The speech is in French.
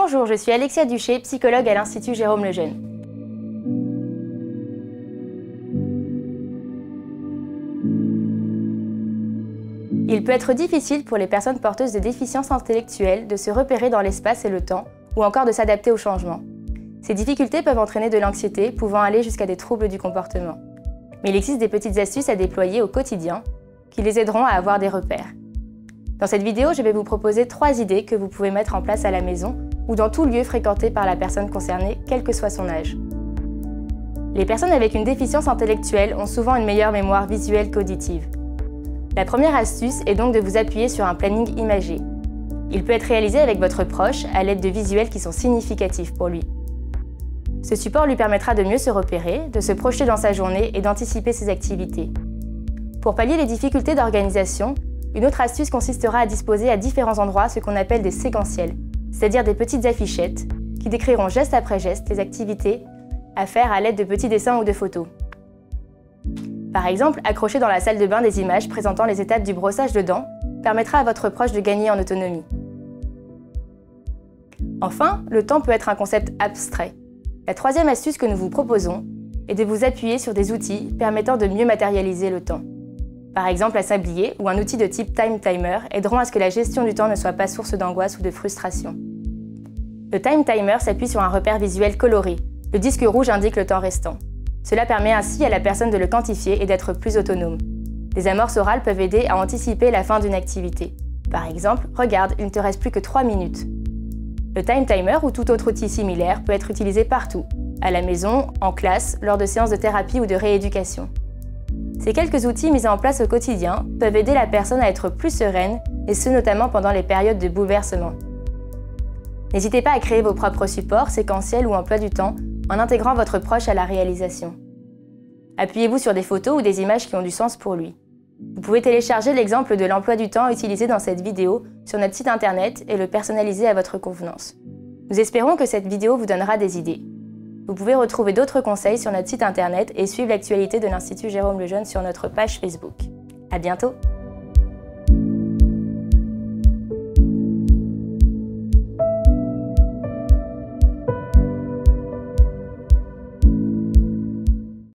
Bonjour, je suis Alexia Duché, psychologue à l'Institut Jérôme Lejeune. Il peut être difficile pour les personnes porteuses de déficiences intellectuelles de se repérer dans l'espace et le temps, ou encore de s'adapter au changement. Ces difficultés peuvent entraîner de l'anxiété, pouvant aller jusqu'à des troubles du comportement. Mais il existe des petites astuces à déployer au quotidien qui les aideront à avoir des repères. Dans cette vidéo, je vais vous proposer 3 idées que vous pouvez mettre en place à la maison ou dans tout lieu fréquenté par la personne concernée, quel que soit son âge. Les personnes avec une déficience intellectuelle ont souvent une meilleure mémoire visuelle qu'auditive. La première astuce est donc de vous appuyer sur un planning imagé. Il peut être réalisé avec votre proche à l'aide de visuels qui sont significatifs pour lui. Ce support lui permettra de mieux se repérer, de se projeter dans sa journée et d'anticiper ses activités. Pour pallier les difficultés d'organisation, une autre astuce consistera à disposer à différents endroits ce qu'on appelle des séquentiels, c'est-à-dire des petites affichettes qui décriront geste après geste les activités à faire à l'aide de petits dessins ou de photos. Par exemple, accrocher dans la salle de bain des images présentant les étapes du brossage de dents permettra à votre proche de gagner en autonomie. Enfin, le temps peut être un concept abstrait. La troisième astuce que nous vous proposons est de vous appuyer sur des outils permettant de mieux matérialiser le temps. Par exemple, un sablier ou un outil de type Time Timer aideront à ce que la gestion du temps ne soit pas source d'angoisse ou de frustration. Le Time Timer s'appuie sur un repère visuel coloré. Le disque rouge indique le temps restant. Cela permet ainsi à la personne de le quantifier et d'être plus autonome. Les amorces orales peuvent aider à anticiper la fin d'une activité. Par exemple, regarde, il ne te reste plus que 3 minutes. Le Time Timer ou tout autre outil similaire peut être utilisé partout, à la maison, en classe, lors de séances de thérapie ou de rééducation. Ces quelques outils mis en place au quotidien peuvent aider la personne à être plus sereine, et ce notamment pendant les périodes de bouleversement. N'hésitez pas à créer vos propres supports, séquentiels ou emploi du temps, en intégrant votre proche à la réalisation. Appuyez-vous sur des photos ou des images qui ont du sens pour lui. Vous pouvez télécharger l'exemple de l'emploi du temps utilisé dans cette vidéo sur notre site internet et le personnaliser à votre convenance. Nous espérons que cette vidéo vous donnera des idées. Vous pouvez retrouver d'autres conseils sur notre site internet et suivre l'actualité de l'Institut Jérôme Lejeune sur notre page Facebook. À bientôt!